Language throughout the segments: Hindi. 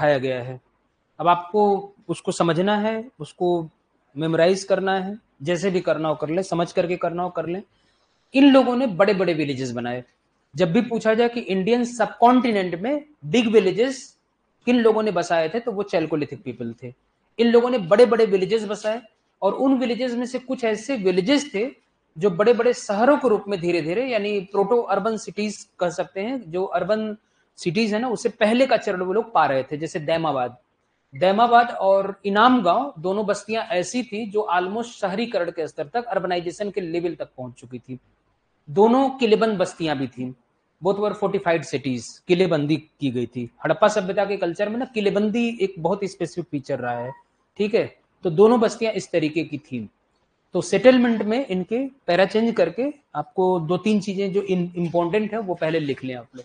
दिखाया गया है। अब आपको उसको समझना है, उसको मेमोराइज करना है, जैसे भी करना हो कर ले, समझ करके करना हो कर ले। इन लोगों ने बड़े बड़े विलेजेस बनाए। जब भी पूछा जाए कि इंडियन सब कॉन्टिनेंट में बिग विलेजेस किन लोगों ने बसाए थे, तो वो चैल्कोलिथिक पीपल थे। इन लोगों ने बड़े बड़े विलेजेस बसाए, और उन विलेजेस में से कुछ ऐसे विलेजेस थे जो बड़े बड़े शहरों के रूप में धीरे धीरे, यानी प्रोटो अर्बन सिटीज कह सकते हैं, जो अर्बन सिटीज है ना, उससे पहले का चरण वो लोग पा रहे थे। जैसे दैमाबाद और इनाम गांव, दोनों बस्तियां ऐसी थी जो ऑलमोस्ट शहरीकरण के स्तर तक, अर्बनाइजेशन के लेवल तक पहुंच चुकी थी। दोनों किलेबंद बस्तियां भी थी, बोथ वर फोर्टिफाइड सिटीज, किलेबंदी की गई थी। हड़प्पा सभ्यता के कल्चर में ना किलेबंदी एक बहुत स्पेसिफिक फीचर रहा है, ठीक है। तो दोनों बस्तियां इस तरीके की थी। तो सेटलमेंट में इनके पैरा चेंज करके आपको दो तीन चीजें जो इंपॉर्टेंट है वो पहले लिख लें आप लोग।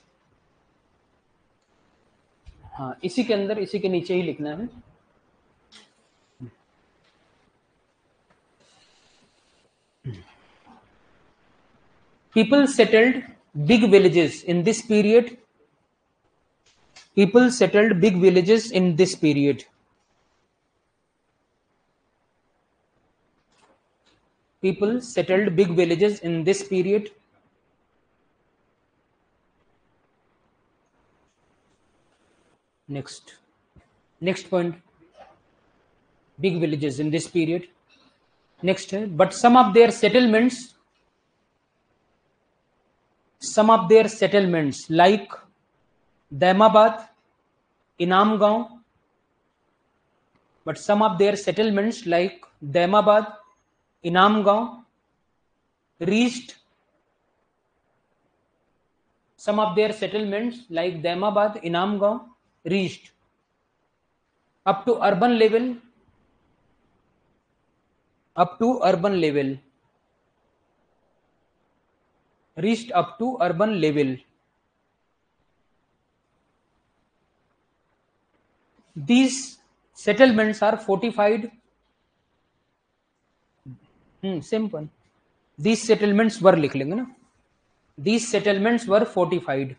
हाँ, इसी के अंदर, इसी के नीचे ही लिखना है। People settled big villages in this period. People settled big villages in this period. People settled big villages in this period. Next point. Big villages in this period. Next, but some of their settlements like Daimabad, Inamgaon, but some of their settlements like Daimabad, Inamgaon reached up to urban level. Reached up to urban level. These settlements are fortified. Simple. These settlements were लिख लेंगे ना. These settlements were fortified.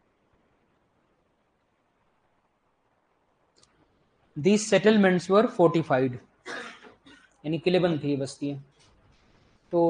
These settlements were fortified. यानी किलेबंद थी बस्तियां। तो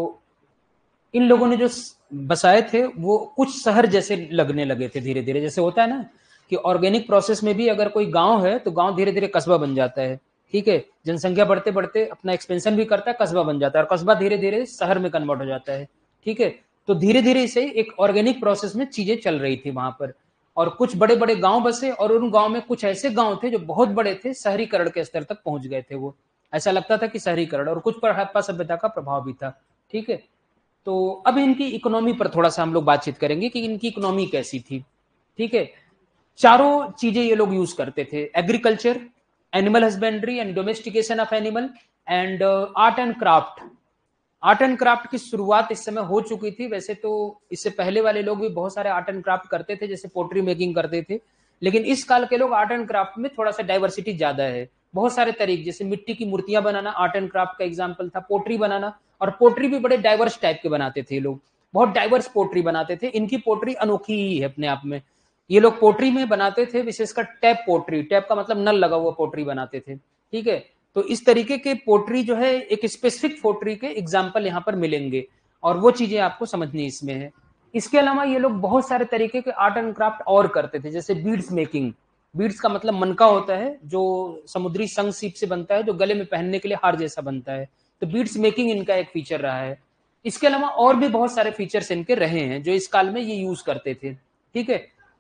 इन लोगों ने जो बसाए थे वो कुछ शहर जैसे लगने लगे थे धीरे धीरे। जैसे होता है ना कि ऑर्गेनिक प्रोसेस में भी अगर कोई गांव है तो गांव धीरे धीरे कस्बा बन जाता है, ठीक है। जनसंख्या बढ़ते बढ़ते अपना एक्सपेंशन भी करता है, कस्बा बन जाता है, और कस्बा धीरे धीरे शहर में कन्वर्ट हो जाता है, ठीक है। तो धीरे धीरे इसे एक ऑर्गेनिक प्रोसेस में चीजें चल रही थी वहां पर, और कुछ बड़े बड़े गांव बसे, और उन गांव में कुछ ऐसे गांव थे जो बहुत बड़े थे, शहरीकरण के स्तर तक पहुंच गए थे। वो ऐसा लगता था कि शहरीकरण, और कुछ पर हड़प्पा सभ्यता का प्रभाव भी था, ठीक है। तो अब इनकी इकोनॉमी पर थोड़ा सा हम लोग बातचीत करेंगे कि इनकी इकोनॉमी कैसी थी, ठीक है। चारों चीजें ये लोग यूज करते थे: agriculture, animal husbandry and domestication of animal, and art and craft. Art and craft की शुरुआत इस समय हो चुकी थी। वैसे तो इससे पहले वाले लोग भी बहुत सारे आर्ट एंड क्राफ्ट करते थे, जैसे पोट्री मेकिंग करते थे, लेकिन इस काल के लोग आर्ट एंड क्राफ्ट में थोड़ा सा डाइवर्सिटी ज्यादा है। बहुत सारे तरीके, जैसे मिट्टी की मूर्तियां बनाना आर्ट एंड क्राफ्ट का एग्जाम्पल था, पोट्री बनाना, और पोट्री भी बड़े डाइवर्स टाइप के बनाते थे लोग, बहुत डाइवर्स पोट्री बनाते थे। इनकी पोट्री अनोखी ही है अपने आप में। ये लोग पोट्री में बनाते थे विशेषकर टैप पोट्री, टैप का मतलब नल लगा हुआ पोट्री बनाते थे, ठीक है। तो इस तरीके के पोट्री जो है, एक स्पेसिफिक पोट्री के एग्जाम्पल यहाँ पर मिलेंगे, और वो चीजें आपको समझनी इसमें है। इसके अलावा ये लोग बहुत सारे तरीके के आर्ट एंड क्राफ्ट और करते थे, जैसे बीड्स मेकिंग। बीड्स का मतलब मनका होता है, जो समुद्री शंख सीप से बनता है, जो गले में पहनने के लिए हार जैसा बनता है। तो बीड्स मेकिंग इनका एक फीचर रहा है। इसके अलावा और भी बहुत सारे फीचर्स इनके रहे हैं जो इस काल में ये यूज करते थे, ठीक है।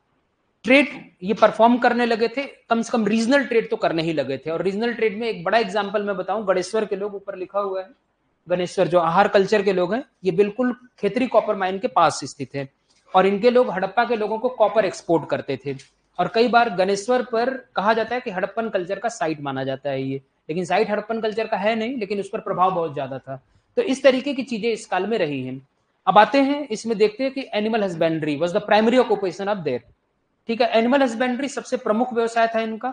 ट्रेड ये परफॉर्म करने लगे थे, कम से कम रीजनल ट्रेड तो करने ही लगे थे। और रीजनल ट्रेड में एक बड़ा एग्जांपल मैं बताऊं, गणेश्वर के लोग, ऊपर लिखा हुआ है गणेश्वर, जो आहार कल्चर के लोग हैं, ये बिल्कुल खेतरी कॉपर माइन के पास स्थित है, और इनके लोग हड़प्पा के लोगों को कॉपर एक्सपोर्ट करते थे। और कई बार गणेश्वर पर कहा जाता है कि हड़प्पन कल्चर का साइट माना जाता है ये, लेकिन साइट हड़प्पन कल्चर का है नहीं, लेकिन उस पर प्रभाव बहुत ज्यादा था। तो इस तरीके की चीजें इस काल में रही हैं। अब आते हैं इसमें, देखते हैं कि animal husbandry was the primary occupation of their, ठीक है। एनिमल हस्बेंड्री सबसे प्रमुख व्यवसाय था इनका।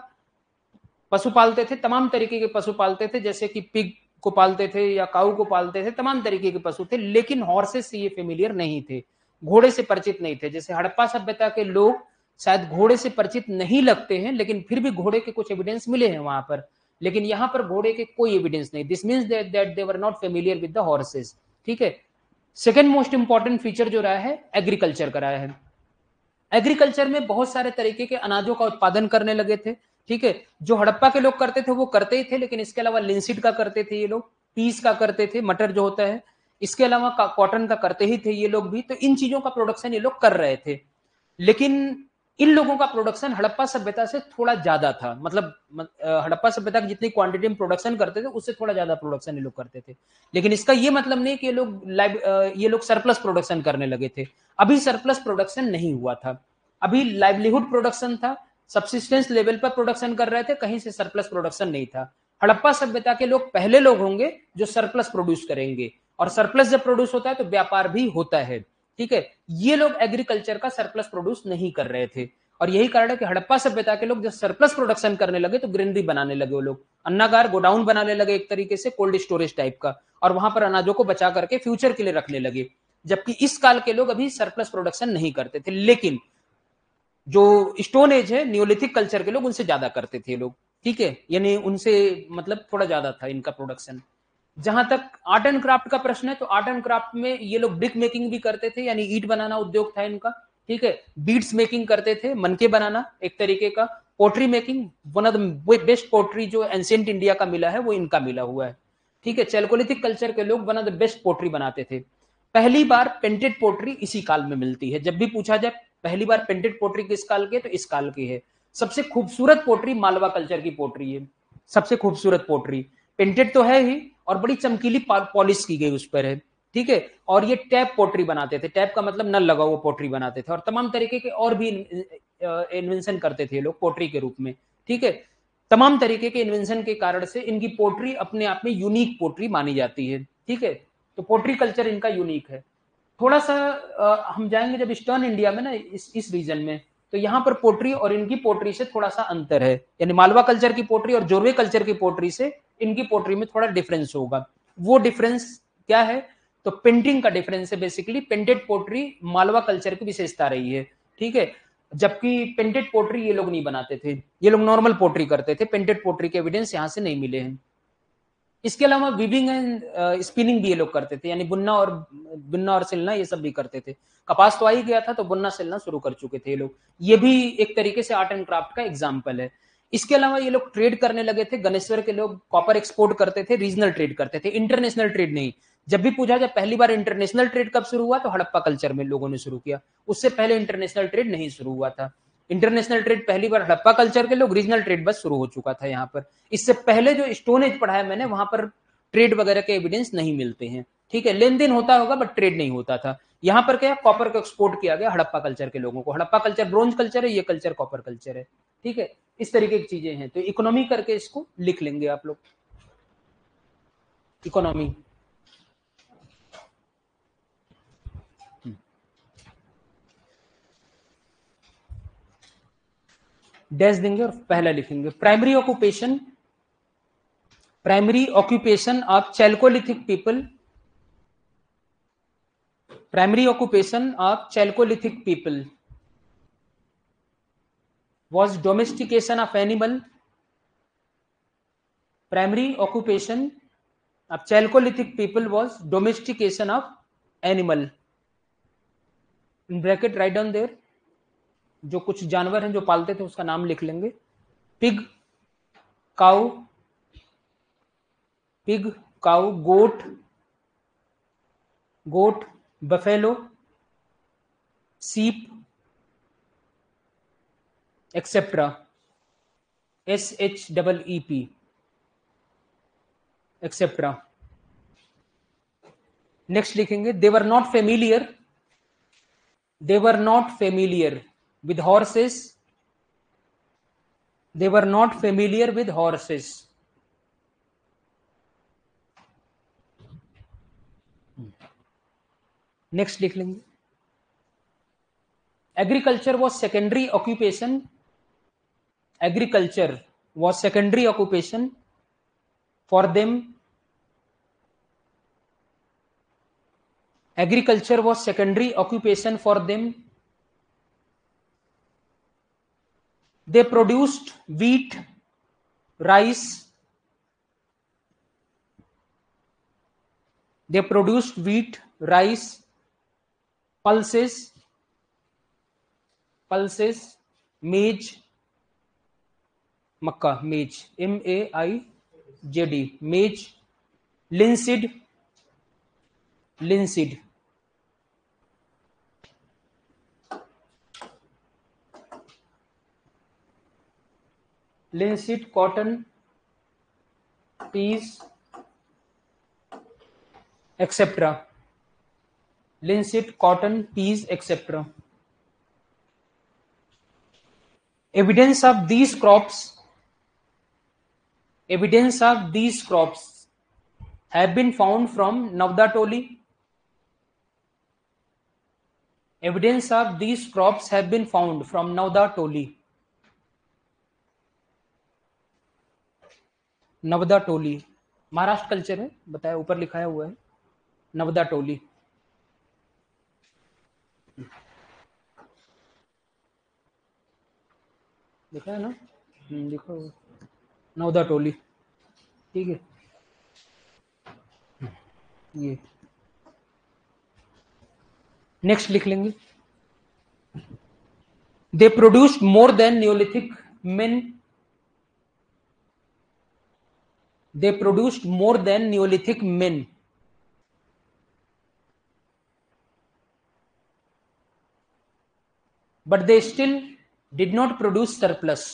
पशु पालते थे, तमाम तरीके के पशु पालते थे, जैसे कि पिग को पालते थे या काऊ को पालते थे, तमाम तरीके के पशु थे। लेकिन हॉर्सेस से ये फेमिलियर नहीं थे, घोड़े से परिचित नहीं थे। जैसे हड़प्पा सभ्यता के लोग शायद घोड़े से परिचित नहीं लगते हैं, लेकिन फिर भी घोड़े के कुछ एविडेंस मिले हैं वहां पर, लेकिन यहां पर घोड़े के कोई एविडेंस नहीं। This means that they were not familiar with the horses. ठीक है। सेकेंड मोस्ट इंपॉर्टेंट फीचर जो रहा है एग्रीकल्चर का रहा है। एग्रीकल्चर में बहुत सारे तरीके के अनाजों का उत्पादन करने लगे थे। ठीक है। जो हड़प्पा के लोग करते थे वो करते ही थे, लेकिन इसके अलावा लिंसीड का करते थे ये लोग, पीस का करते थे, मटर जो होता है, इसके अलावा कॉटन का करते ही थे ये लोग भी। तो इन चीजों का प्रोडक्शन ये लोग कर रहे थे, लेकिन इन लोगों का प्रोडक्शन हड़प्पा सभ्यता से थोड़ा ज्यादा था। मतलब हड़प्पा सभ्यता की जितनी क्वांटिटी में प्रोडक्शन करते थे उससे थोड़ा ज्यादा प्रोडक्शन ये लोग करते थे। लेकिन इसका ये मतलब नहीं कि ये लोग सरप्लस प्रोडक्शन करने लगे थे। अभी सरप्लस प्रोडक्शन नहीं हुआ था, अभी लाइवलीहुड प्रोडक्शन था, सब्सिस्टेंस लेवल पर प्रोडक्शन कर रहे थे, कहीं से सरप्लस प्रोडक्शन नहीं था। हड़प्पा सभ्यता के लोग पहले लोग होंगे जो सरप्लस प्रोड्यूस करेंगे, और सरप्लस जब प्रोड्यूस होता है तो व्यापार भी होता है। ठीक है। ये लोग एग्रीकल्चर का सरप्लस प्रोड्यूस नहीं कर रहे थे, और यही कारण है कि हड़प्पा सभ्यता के लोग जब सरप्लस प्रोडक्शन करने लगे तो ग्रेनरी बनाने लगे, वो लोग अन्नागार गोडाउन बनाने लगे, एक तरीके से कोल्ड स्टोरेज टाइप का, और वहां पर अनाजों को बचा करके फ्यूचर के लिए रखने लगे। जबकि इस काल के लोग अभी सरप्लस प्रोडक्शन नहीं करते थे, लेकिन जो स्टोन एज है, न्यूलिथिक कल्चर के लोग उनसे ज्यादा करते थे लोग। ठीक है। यानी उनसे मतलब थोड़ा ज्यादा था इनका प्रोडक्शन। जहां तक आर्ट एंड क्राफ्ट का प्रश्न है, तो आर्ट एंड क्राफ्ट में ये लोग ब्रिक मेकिंग भी करते थे, यानी ईट बनाना उद्योग था इनका। ठीक है। बीड्स मेकिंग करते थे, मनके बनाना एक तरीके का। Pottery making, one of the best pottery जो एंशिएंट इंडिया का मिला है वो इनका मिला हुआ है। ठीक है। चैल्कोलिथिक कल्चर के लोग one of the best pottery बनाते थे। पहली बार पेंटेड पोट्री इसी काल में मिलती है। जब भी पूछा जाए पहली बार पेंटेड पोट्री किस काल की है, तो इस काल की है। सबसे खूबसूरत पोट्री मालवा कल्चर की पोट्री है, सबसे खूबसूरत पोट्री। पेंटेड तो है ही, और बड़ी चमकीली पॉलिश की गई उस पर है। ठीक है। और ये टैप पोट्री बनाते थे, टैप का मतलब नल लगा हुआ पोट्री बनाते थे, और तमाम तरीके के और भी इन्वेंशन करते थे लोग पोट्री के रूप में। ठीक है। तमाम तरीके के इन्वेंशन के कारण से इनकी पोट्री अपने आप में यूनिक पोट्री मानी जाती है। ठीक है। तो पोट्री कल्चर इनका यूनिक है। थोड़ा सा हम जाएंगे जब ईस्टर्न इंडिया में ना, इस रीजन में, तो यहाँ पर पोट्री और इनकी पोट्री से थोड़ा सा अंतर है। यानी मालवा कल्चर की पोट्री और जोरवे कल्चर की पोट्री से इनकी पोट्री में थोड़ा डिफरेंस होगा। वो डिफरेंस क्या है? तो पेंटिंग का डिफरेंस है basically. Painted pottery Malwa culture की विशेषता रही है। ठीक है। जबकि पेंटेड पोट्री ये लोग नहीं बनाते थे, ये लोग नॉर्मल पोट्री करते थे। पेंटेड पोट्री के एविडेंस यहाँ से नहीं मिले हैं। इसके अलावा वीविंग एंड स्पिनिंग भी ये लोग करते थे, यानी बुनना और सिलना ये सब भी करते थे। कपास तो आ ही गया था, तो बुनना सिलना शुरू कर चुके थे ये लोग। ये भी एक तरीके से आर्ट एंड क्राफ्ट का एग्जाम्पल है। इसके अलावा ये लोग ट्रेड करने लगे थे। गणेश्वर के लोग कॉपर एक्सपोर्ट करते थे, रीजनल ट्रेड करते थे, इंटरनेशनल ट्रेड नहीं। जब भी पूछा जाए पहली बार इंटरनेशनल ट्रेड कब शुरू हुआ, तो हड़प्पा कल्चर में लोगों ने शुरू किया। उससे पहले इंटरनेशनल ट्रेड नहीं शुरू हुआ था। इंटरनेशनल ट्रेड पहली बार हड़प्पा कल्चर के लोग, रीजनल ट्रेड बस शुरू हो चुका था यहाँ पर। इससे पहले जो स्टोन एज पढ़ा है मैंने, वहां पर ट्रेड वगैरह के एविडेंस नहीं मिलते हैं। ठीक है। लेन देन होता होगा बट ट्रेड नहीं होता था। यहाँ पर क्या, कॉपर को एक्सपोर्ट किया गया हड़प्पा कल्चर के लोगों को। हड़प्पा कल्चर ब्रोंज कल्चर है, ये कल्चर कॉपर कल्चर है। ठीक है। इस तरीके की चीजें हैं, तो इकोनॉमी करके इसको लिख लेंगे आप लोग। इकोनॉमी डैश देंगे और पहला लिखेंगे primary occupation. Primary occupation of chalcolithic people. Primary occupation of chalcolithic people was domestication of animal. Primary occupation of Chalcolithic people was domestication of animal. In bracket write down there, जो कुछ जानवर हैं जो पालते थे उसका नाम लिख लेंगे। Pig, cow, pig, cow, goat, goat, buffalo, sheep, etcetera, SHEEP, etcetera. Next लिखेंगे they were not familiar, they were not familiar with horses, they were not familiar with horses. Next लिख लेंगे agriculture was secondary occupation. Agriculture was secondary occupation for them. Agriculture was secondary occupation for them They produced wheat, rice. They produced wheat, rice, pulses, maize, मक्का, maize, MAIJD, maize, linseed, cotton, peas, etc. Linseed, cotton, peas, etc. Evidence of these crops have been found from Navdatoli. Evidence of these crops have been found from Navdatoli. Navdatoli Maharashtra culture है, बताया, ऊपर लिखाया हुआ है नवदाटोली. लिखा है ना, देखो नवदाटोली, ठीक है. ये नेक्स्ट लिख लेंगे. They produced more than neolithic men. They produced more than Neolithic men. But they still did not produce surplus.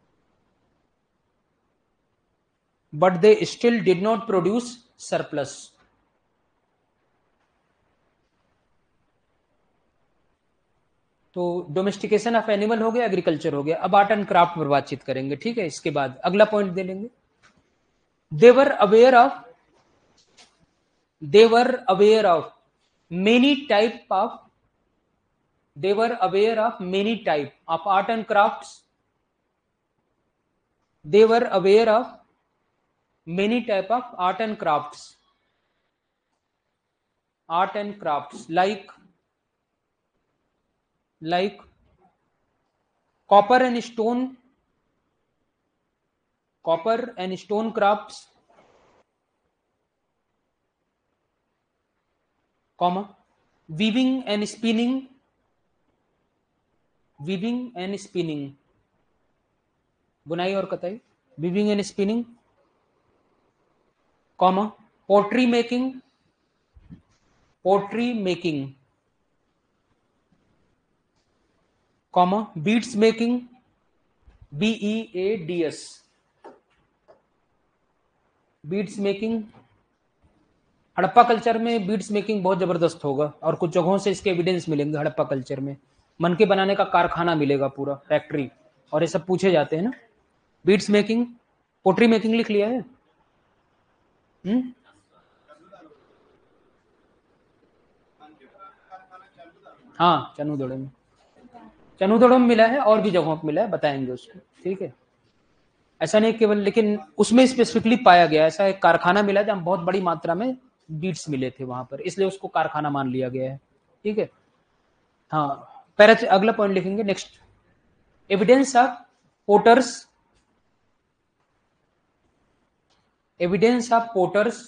तो डोमेस्टिकेशन ऑफ एनिमल हो गया, एग्रीकल्चर हो गया. अब आर्ट एंड क्राफ्ट पर बातचीत करेंगे, ठीक है. इसके बाद अगला पॉइंट दे लेंगे. They were aware of many type of art and crafts. They were aware of many type of art and crafts like copper and stone crafts, weaving and spinning, बुनाई और कताई, weaving and spinning, pottery making, beads making, BEADS, beads making. Harappa culture में बीड्स मेकिंग बहुत जबरदस्त होगा और कुछ जगहों से इसके एविडेंस मिलेंगे. हड़प्पा कल्चर में मन के बनाने का कारखाना मिलेगा, पूरा फैक्ट्री, और ये सब पूछे जाते हैं ना. बीड्स मेकिंग, पोट्री मेकिंग लिख लिया है. हाँ, चनूदड़ो में मिला है और भी जगहों पर मिला है, बताएंगे उसको, ठीक है. ऐसा नहीं केवल, लेकिन उसमें स्पेसिफिकली पाया गया, ऐसा एक कारखाना मिला जहां बहुत बड़ी मात्रा में बीड्स मिले थे वहां पर, इसलिए उसको कारखाना मान लिया गया है, ठीक है. हाँ, अगला पॉइंट लिखेंगे. Next, evidence of potters.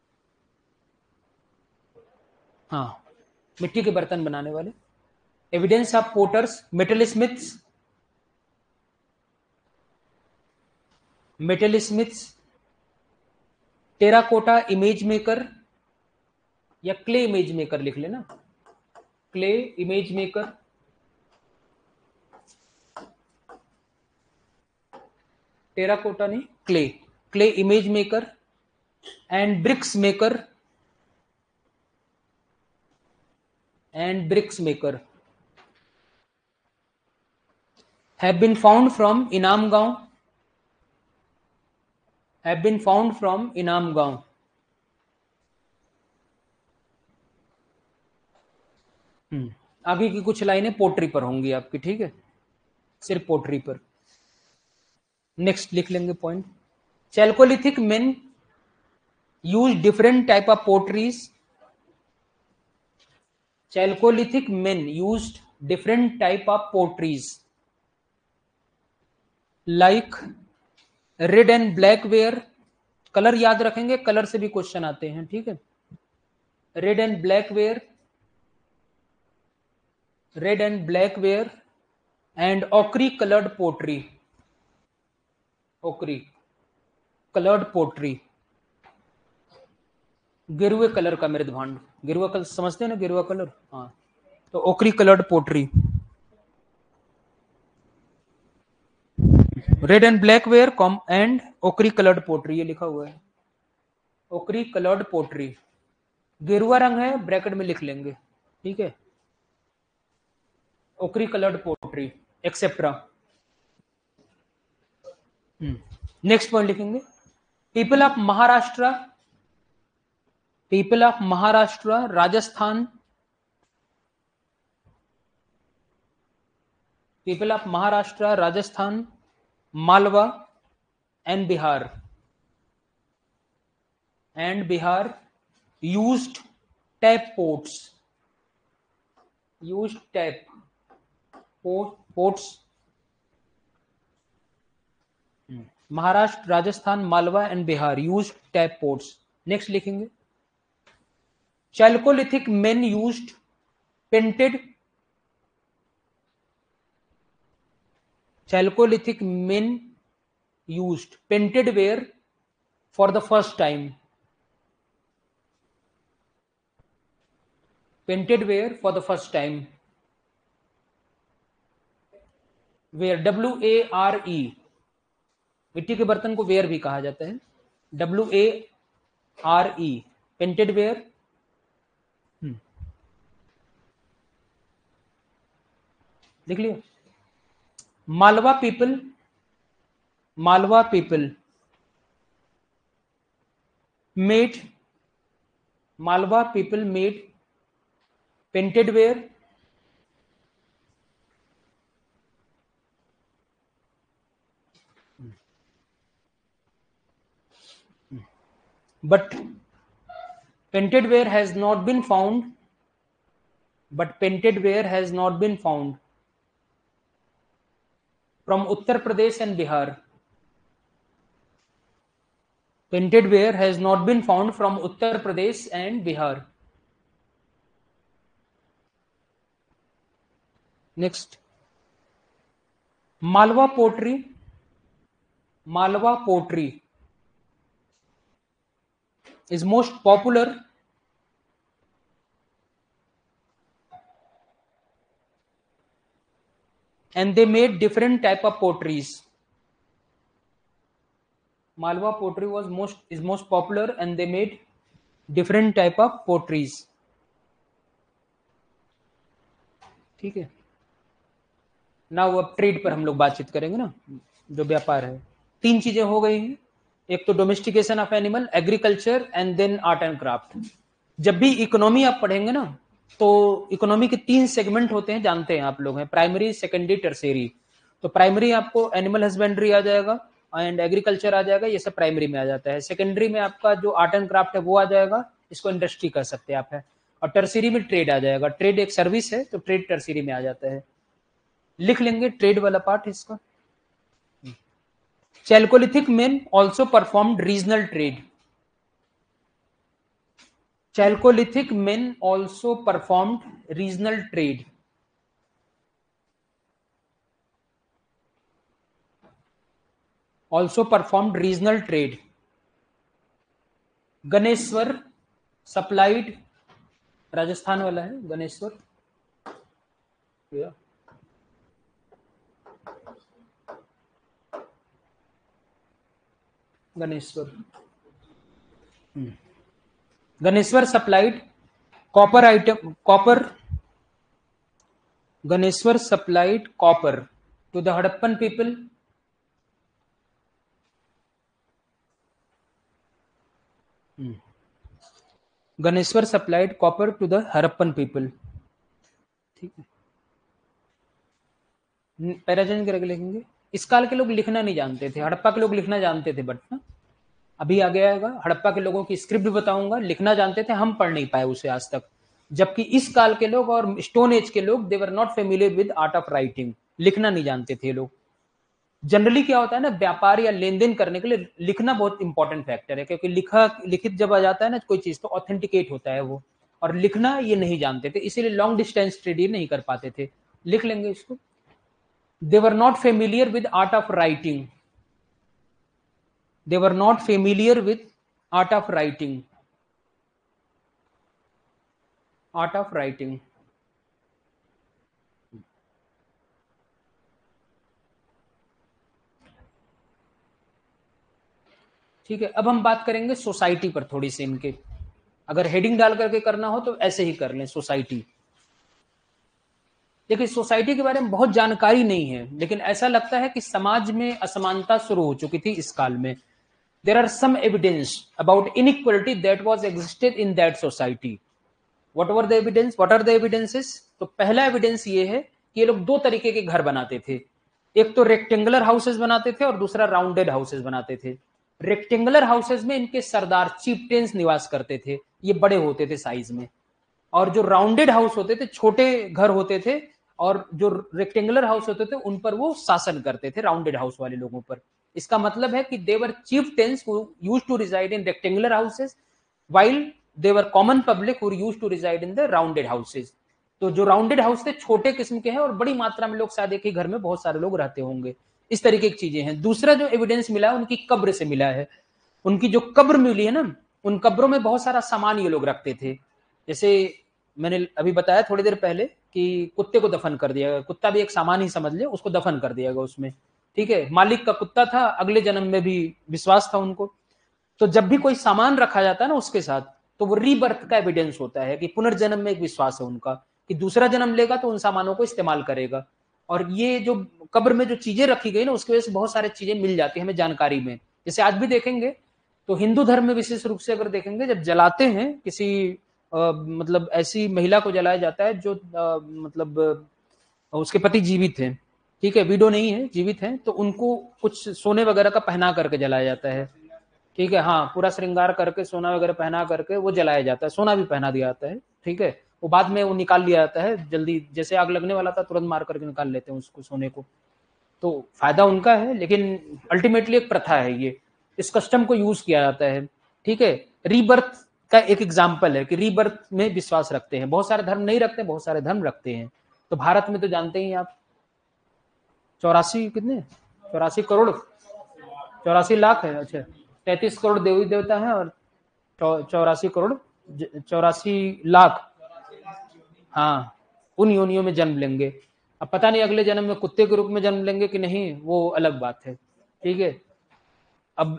हाँ, मिट्टी के बर्तन बनाने वाले. Evidence of potters, metal smiths, terracotta image maker या क्ले इमेज मेकर लिख लेना. क्ले इमेज मेकर, टेराकोटा नहीं, clay image maker and bricks maker have been found from Inam गांव. आगे की कुछ लाइनें पोट्री पर होंगी आपकी, ठीक है, सिर्फ पोट्री पर. नेक्स्ट लिख लेंगे point. Chalcolithic men use different type of potteries. Chalcolithic men used different type of potteries. Like red and black ware, colour याद रखेंगे, कलर से भी क्वेश्चन आते हैं, ठीक है। Red and black ware, red and black ware and ochre coloured pottery, ochre coloured pottery, गिरुए कलर का मृदभांड, गिरुआ कलर समझते हैं ना, गिरुआ कलर, हाँ, तो ochre coloured pottery. Red and black ware कॉम एंड ओकरी कलर्ड पोट्री, ये लिखा हुआ है, ओकरी कलर्ड पोट्री, गेरुआ रंग है, ब्रैकेट में लिख लेंगे, ठीक है, ochre coloured pottery etcetera. Next point लिखेंगे, people of Maharashtra, people of Maharashtra, Rajasthan, people of Maharashtra, Rajasthan, Malwa and Bihar, used tap pots, used tap pots, Maharashtra, Rajasthan, Malwa and Bihar, used tap pots. Next लिखेंगे, chalcolithic men used painted, chalcolithic men used painted ware for the first time, painted ware for the first time, ware, WARE, मिट्टी के बर्तन को वेयर भी कहा जाता है, WARE, पेंटेड वेयर। देख लिया, Malwa people, Malwa people made, Malwa people made painted ware, but painted ware has not been found, but painted ware has not been found from Uttar Pradesh and Bihar, painted ware has not been found from Uttar Pradesh and Bihar. Next, Malwa pottery, Malwa pottery is most popular and they made different type of potteries. Malwa pottery is most popular and they made different type of potteries. ठीक है ना। अब ट्रेड पर हम लोग बातचीत करेंगे ना, जो व्यापार है। तीन चीजें हो गई हैं, एक तो domestication of animal, agriculture and then art and craft. जब भी इकोनॉमी आप पढ़ेंगे ना, तो इकोनॉमी के तीन सेगमेंट होते हैं, जानते हैं आप लोग हैं, प्राइमरी, सेकेंडरी, टर्शियरी। तो प्राइमरी आपको एनिमल हस्बेंड्री आ जाएगा एंड एग्रीकल्चर आ जाएगा, ये सब प्राइमरी में आ जाता है। सेकेंडरी में आपका जो आर्ट एंड क्राफ्ट है वो आ जाएगा, इसको इंडस्ट्री कह सकते हैं आप, है। और टर्शियरी में ट्रेड आ जाएगा, ट्रेड एक सर्विस है, तो ट्रेड टर्शियरी में आ जाता है। लिख लेंगे ट्रेड वाला पार्ट इसका। Chalcolithic men also performed regional trade. Chalcolithic men also performed regional trade. Also performed regional trade. Ganeshwar supplied, Rajasthan वाला है Ganeshwar, Ganeshwar, Ganeshwar supplied copper item, copper, Ganeshwar supplied copper to the Harappan people, Ganeshwar supplied copper to the Harappan people. ठीक है, पैराजन करके लिखेंगे। इस काल के लोग लिखना नहीं जानते थे, हड़प्पा के लोग लिखना जानते थे, बट ना अभी आगे आएगा, हड़प्पा के लोगों की स्क्रिप्ट बताऊंगा, लिखना जानते थे, हम पढ़ नहीं पाए उसे आज तक। जबकि इस काल के लोग और स्टोन एज के लोग, they were not familiar with art of writing, लिखना नहीं जानते थे लोग। जनरली क्या होता है ना, व्यापार या लेन देन करने के लिए लिखना बहुत इंपॉर्टेंट फैक्टर है, क्योंकि लिखित जब आ जाता है ना कोई चीज तो ऑथेंटिकेट होता है वो, और लिखना ये नहीं जानते थे, इसीलिए लॉन्ग डिस्टेंस ट्रेड ये नहीं कर पाते थे। लिख लेंगे इसको। They were not familiar with art of writing, they were not familiar with art of writing, art of writing. ठीक है, अब हम बात करेंगे सोसाइटी पर थोड़ी सी इनके, अगर हेडिंग डाल करके करना हो तो ऐसे ही कर लें, सोसाइटी। देखिए सोसाइटी के बारे में बहुत जानकारी नहीं है, लेकिन ऐसा लगता है कि समाज में असमानता शुरू हो चुकी थी इस काल में। There are some evidence about inequality that was existed in that society. What were the evidence, what are the evidences? तो पहला एविडेंस ये है कि ये लोग दो तरीके के घर बनाते थे, एक तो रेक्टेंगुलर हाउसेस बनाते थे और दूसरा राउंडेड हाउसेस बनाते थे। रेक्टेंगुलर हाउसेस में इनके सरदार चीफटेन्स निवास करते थे, ये बड़े होते थे साइज में, और जो राउंडेड हाउस होते थे छोटे घर होते थे, और जो रेक्टेंगुलर हाउस होते थे उन पर वो शासन करते थे, राउंडेड हाउस वाले लोगों पर। इसका मतलब है कि their chieftains who used to reside in rectangular houses while their common public who used to reside in the rounded houses. तो जो राउंडेड हाउस थे छोटे किस्म के हैं और बड़ी मात्रा में लोग, शायद एक ही घर में बहुत सारे लोग रहते होंगे, इस तरीके की चीजें हैं। दूसरा जो एविडेंस मिला है उनकी कब्र से मिला है। उनकी जो कब्र मिली है ना, उन कब्रों में बहुत सारा सामान ये लोग रखते थे। जैसे मैंने अभी बताया थोड़ी देर पहले कि कुत्ते को दफन कर दिया गया, कुत्ता भी एक सामान ही समझ ले, उसको दफन कर दिया गया उसमें। ठीक है, मालिक का कुत्ता था, अगले जन्म में भी विश्वास था उनको। तो जब भी कोई सामान रखा जाता है ना उसके साथ, तो वो रीबर्थ का एविडेंस होता है कि पुनर्जन्म में एक विश्वास है उनका कि दूसरा जन्म लेगा तो उन सामानों को इस्तेमाल करेगा। और ये जो कब्र में जो चीजें रखी गई ना, उसकी वजह से बहुत सारी चीजें मिल जाती है हमें जानकारी में। जैसे आज भी देखेंगे तो हिंदू धर्म में विशेष रूप से अगर देखेंगे, जब जलाते हैं किसी मतलब ऐसी महिला को जलाया जाता है जो मतलब उसके पति जीवित हैं, ठीक है, विडो नहीं है, जीवित हैं, तो उनको कुछ सोने वगैरह का पहना करके जलाया जाता है। ठीक है, हाँ, पूरा श्रृंगार करके सोना वगैरह पहना करके वो जलाया जाता है, सोना भी पहना दिया जाता है। ठीक है, वो बाद में वो निकाल लिया जाता है जल्दी, जैसे आग लगने वाला था तुरंत मार करके निकाल लेते हैं उसको, सोने को। तो फायदा उनका है, लेकिन अल्टीमेटली एक प्रथा है ये, इस कस्टम को यूज किया जाता है। ठीक है, रीबर्थ का एक एग्जाम्पल है कि रीबर्थ में विश्वास रखते हैं, बहुत सारे धर्म नहीं रखते, बहुत सारे धर्म रखते हैं। तो भारत में तो जानते ही आप 84 कितने 84 करोड़ 84 लाख है, अच्छा 33 करोड़ देवी देवता है और 84 करोड़ 84 लाख, हाँ, उन योनियों में जन्म लेंगे। अब पता नहीं अगले जन्म में कुत्ते के रूप में जन्म लेंगे कि नहीं, वो अलग बात है। ठीक है, अब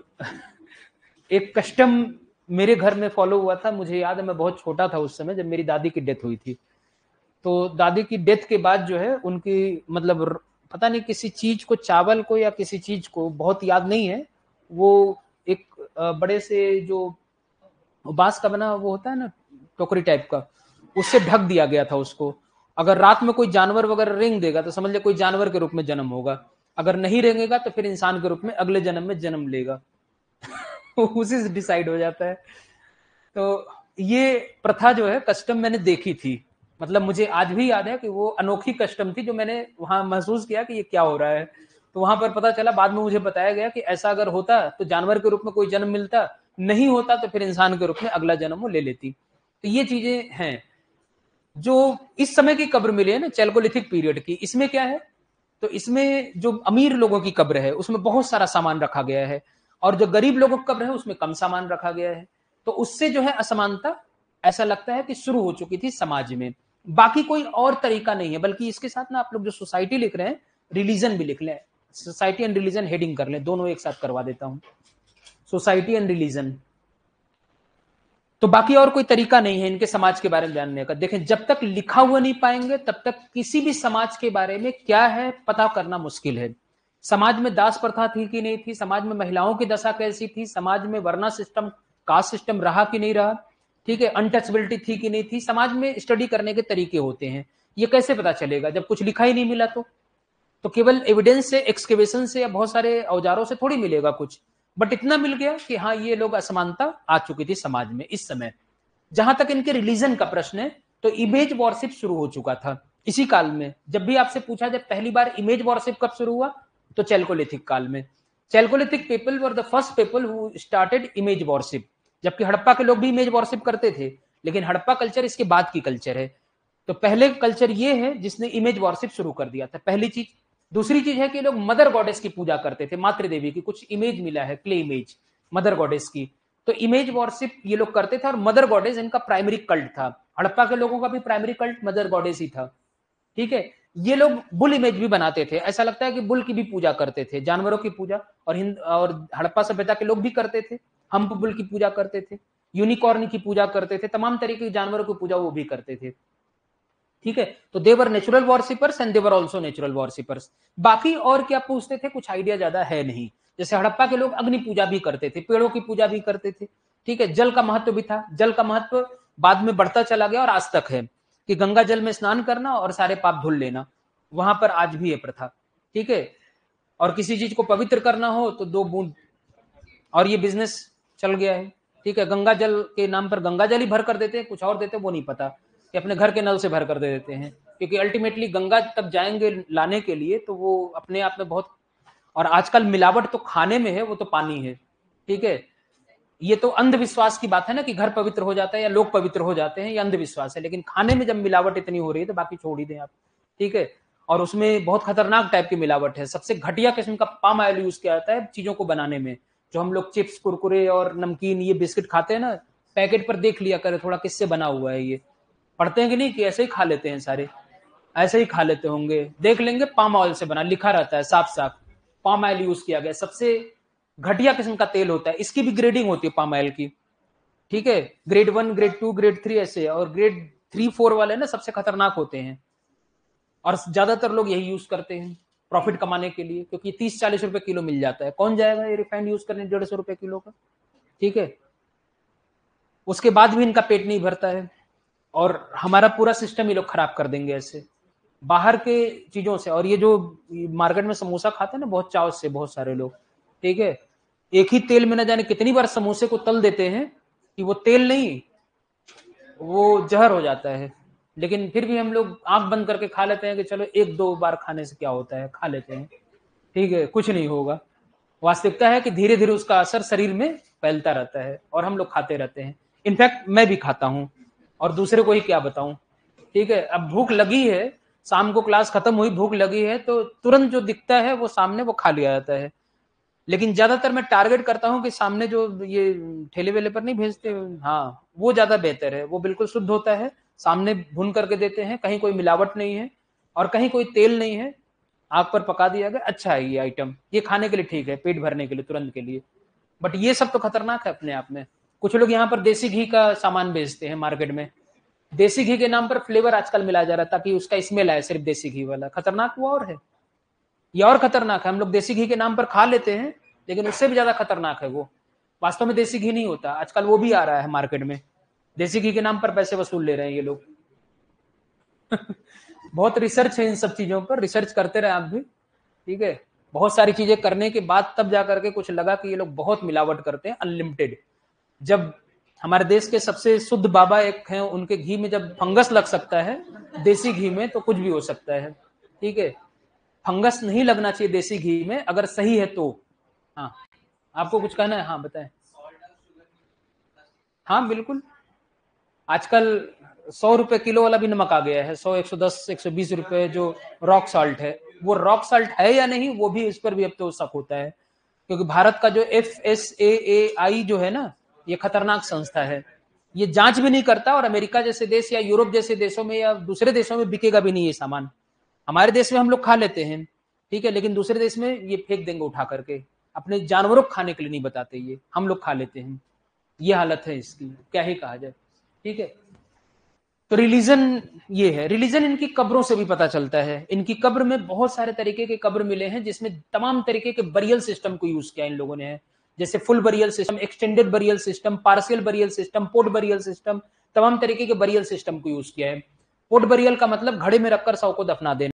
एक कस्टम मेरे घर में फॉलो हुआ था, मुझे याद है मैं बहुत छोटा था उस समय जब मेरी दादी की डेथ हुई थी। तो दादी की डेथ के बाद जो है उनकी मतलब पता नहीं किसी चीज को, चावल को या किसी चीज को, बहुत याद नहीं है, वो एक बड़े से जो बांस का बना वो होता है ना, टोकरी टाइप का, उससे ढक दिया गया था उसको। अगर रात में कोई जानवर वगैरह रेंग देगा तो समझ ले कोई जानवर के रूप में जन्म होगा, अगर नहीं रेंगेगा तो फिर इंसान के रूप में अगले जन्म में जन्म लेगा। उसी से डिसाइड हो जाता है। तो ये प्रथा जो है, कस्टम मैंने देखी थी, मतलब मुझे आज भी याद है कि वो अनोखी कस्टम थी जो मैंने वहां महसूस किया कि ये क्या हो रहा है। तो वहां पर पता चला, बाद में मुझे बताया गया कि ऐसा अगर होता तो जानवर के रूप में कोई जन्म मिलता, नहीं होता तो फिर इंसान के रूप में अगला जन्म वो ले लेती। तो ये चीजें हैं जो इस समय की कब्र मिली है ना, चैल्कोलिथिक पीरियड की। इसमें क्या है, तो इसमें जो अमीर लोगों की कब्र है उसमें बहुत सारा सामान रखा गया है, और जो गरीब लोगों की कब्र है उसमें कम सामान रखा गया है। तो उससे जो है असमानता ऐसा लगता है कि शुरू हो चुकी थी समाज में। बाकी कोई और तरीका नहीं है, बल्कि इसके साथ ना आप लोग जो सोसाइटी लिख रहे हैं, रिलीजन भी लिख लें, सोसाइटी एंड रिलीजन हेडिंग कर लें, दोनों एक साथ करवा देता हूं, सोसाइटी एंड रिलीजन। तो बाकी और कोई तरीका नहीं है इनके समाज के बारे में जानने का। देखें, जब तक लिखा हुआ नहीं पाएंगे तब तक किसी भी समाज के बारे में क्या है पता करना मुश्किल है। समाज में दास प्रथा थी कि नहीं थी, समाज में महिलाओं की दशा कैसी थी, समाज में वर्ना सिस्टम, कास्ट सिस्टम रहा कि नहीं रहा, ठीक है, अनटचबिलिटी थी कि नहीं थी, समाज में स्टडी करने के तरीके होते हैं। ये कैसे पता चलेगा जब कुछ लिखा ही नहीं मिला? तो केवल एविडेंस से, एक्सकेवेशन से या बहुत सारे औजारों से थोड़ी मिलेगा कुछ। बट इतना मिल गया कि हाँ, ये लोग असमानता आ चुकी थी समाज में इस समय। जहां तक इनके रिलीजन का प्रश्न है, तो इमेज वॉरशिप शुरू हो चुका था इसी काल में। जब भी आपसे पूछा जाए पहली बार इमेज वॉरशिप कब शुरू हुआ, तो चैल्कोलिथिक काल में। Chalcolithic people were the first people who started image worship, जबकि हड़प्पा के लोग भी इमेज वॉरशिप करते थे, लेकिन हड़प्पा कल्चर इसके बाद की कल्चर है। तो पहले कल्चर ये है जिसने इमेज वॉरशिप शुरू कर दिया था, पहली चीज। दूसरी चीज है कि लोग मदर गॉडेस की पूजा करते थे, मातृ देवी की, कुछ इमेज मिला है, क्ले इमेज मदर गॉडेस की, तो इमेज वॉरशिप ये लोग करते थे, और मदर गॉडेस इनका प्राइमरी कल्ट था। हड़प्पा के लोगों का भी प्राइमरी कल्ट मदर गॉडेस ही था, ठीक है। ये लोग बुल इमेज भी बनाते थे, ऐसा लगता है कि बुल की भी पूजा करते थे, जानवरों की पूजा, और हड़प्पा सभ्यता के लोग भी करते थे, हम्प बुल की पूजा करते थे, यूनिकॉर्न की पूजा करते थे, तमाम तरीके के जानवरों की पूजा वो भी करते थे, ठीक है। तो they were natural worshippers and they were also natural worshippers. बाकी और क्या पूछते थे, कुछ आइडिया ज्यादा है नहीं। जैसे हड़प्पा के लोग अग्नि पूजा भी करते थे, पेड़ों की पूजा भी करते थे, ठीक है। जल का महत्व भी था, जल का महत्व बाद में बढ़ता चला गया और आज तक है कि गंगा जल में स्नान करना और सारे पाप धुल लेना, वहां पर आज भी है प्रथा, ठीक है। और किसी चीज को पवित्र करना हो तो 2 बूंद, और ये बिजनेस चल गया है, ठीक है। गंगा जल के नाम पर गंगा जल ही भर कर देते हैं, कुछ और देते हैं वो नहीं पता, कि अपने घर के नल से भर कर दे देते हैं, क्योंकि अल्टीमेटली गंगा तब जाएंगे लाने के लिए, तो वो अपने आप में बहुत, और आजकल मिलावट तो खाने में है, वो तो पानी है, ठीक है। ये तो अंधविश्वास की बात है ना, कि घर पवित्र हो जाता है या लोग पवित्र हो जाते हैं, ये अंधविश्वास है। लेकिन खाने में जब मिलावट इतनी हो रही है तो बाकी छोड़ ही दें आप, ठीक है। और उसमें बहुत खतरनाक टाइप की मिलावट है, सबसे घटिया किस्म का पाम ऑयल यूज किया जाता है चीजों को बनाने में। जो हम लोग चिप्स, कुरकुरे और नमकीन, ये बिस्किट खाते हैं ना, पैकेट पर देख लिया करें थोड़ा किससे बना हुआ है, ये पढ़ते हैं कि नहीं, कि ऐसे ही खा लेते हैं सारे, ऐसे ही खा लेते होंगे, देख लेंगे पाम ऑयल से बना, लिखा रहता है साफ साफ, पाम ऑयल यूज किया गया, सबसे घटिया किस्म का तेल होता है। इसकी भी ग्रेडिंग होती है पाम ऑयल की, ठीक है। ग्रेड 1, ग्रेड 2, ग्रेड 3 ऐसे, और ग्रेड 3, 4 वाले ना सबसे खतरनाक होते हैं, और ज्यादातर लोग यही यूज करते हैं प्रॉफिट कमाने के लिए, क्योंकि 30-40 रुपए किलो मिल जाता है, कौन जाएगा ये रिफाइंड यूज करने 150 रुपए किलो का, ठीक है। उसके बाद भी इनका पेट नहीं भरता है, और हमारा पूरा सिस्टम ये लोग खराब कर देंगे ऐसे बाहर के चीजों से। और ये जो मार्केट में समोसा खाते हैं ना बहुत चाव से बहुत सारे लोग, ठीक है, एक ही तेल में न जाने कितनी बार समोसे को तल देते हैं कि वो तेल नहीं, वो जहर हो जाता है। लेकिन फिर भी हम लोग आंख बंद करके खा लेते हैं कि चलो 1-2 बार खाने से क्या होता है, खा लेते हैं, ठीक है, कुछ नहीं होगा। वास्तविकता है कि धीरे धीरे उसका असर शरीर में फैलता रहता है, और हम लोग खाते रहते हैं। इनफैक्ट मैं भी खाता हूं, और दूसरे को ही क्या बताऊं, ठीक है। अब भूख लगी है, शाम को क्लास खत्म हुई, भूख लगी है, तो तुरंत जो दिखता है वो सामने वो खा लिया जाता है। लेकिन ज्यादातर मैं टारगेट करता हूं कि सामने जो ये ठेले वेले पर नहीं भेजते, हाँ, वो ज्यादा बेहतर है, वो बिल्कुल शुद्ध होता है, सामने भून करके देते हैं, कहीं कोई मिलावट नहीं है और कहीं कोई तेल नहीं है, आग पर पका दिया गया, अच्छा है ये आइटम, ये खाने के लिए ठीक है, पेट भरने के लिए, तुरंत के लिए। बट ये सब तो खतरनाक है अपने आप में। कुछ लोग यहाँ पर देसी घी का सामान बेचते हैं मार्केट में, देसी घी के नाम पर फ्लेवर आजकल मिलाया जा रहा है ताकि उसका स्मेल आए, सिर्फ देसी घी वाला। खतरनाक वो और है, ये और खतरनाक है। हम लोग देसी घी के नाम पर खा लेते हैं, लेकिन उससे भी ज्यादा खतरनाक है वो, वास्तव में देसी घी नहीं होता। आजकल वो भी आ रहा है मार्केट में, देसी घी के नाम पर पैसे वसूल ले रहे हैं ये लोग। बहुत रिसर्च है इन सब चीजों पर, रिसर्च करते रहे आप भी, ठीक है। बहुत सारी चीजें करने के बाद तब जाकर के कुछ लगा कि ये लोग बहुत मिलावट करते हैं, अनलिमिटेड। जब हमारे देश के सबसे शुद्ध बाबा एक हैं, उनके घी में जब फंगस लग सकता है देसी घी में, तो कुछ भी हो सकता है, ठीक है। फंगस नहीं लगना चाहिए देसी घी में, अगर सही है तो। हाँ, आपको कुछ कहना है? हाँ बताएं। हाँ बिल्कुल, आजकल 100 रुपए किलो वाला भी नमक आ गया है, 100, 110, 120 रुपए जो रॉक साल्ट है। वो रॉक साल्ट है या नहीं, वो भी, इस पर भी अब तो शक होता है, क्योंकि भारत का जो FSAAI जो है ना, ये खतरनाक संस्था है, ये जांच भी नहीं करता, और अमेरिका जैसे देश या यूरोप जैसे देशों में या दूसरे देशों में बिकेगा भी नहीं ये सामान। हमारे देश में हम लोग खा लेते हैं, ठीक है, लेकिन दूसरे देश में ये फेंक देंगे उठा करके, अपने जानवरों को खाने के लिए नहीं बताते, ये हम लोग खा लेते हैं। ये हालत है इसकी, क्या ही कहा जाए, ठीक है। तो रिलीजन ये है, रिलीजन इनकी कब्रों से भी पता चलता है। इनकी कब्र में बहुत सारे तरीके के कब्र मिले हैं, जिसमें तमाम तरीके के बरियल सिस्टम को यूज किया इन लोगों ने, जैसे full burial system, extended burial system, partial burial system, pot burial system, तमाम तरीके के बरियल सिस्टम को यूज किया है। पोर्ट बरियल का मतलब घड़े में रखकर शव को दफना देना।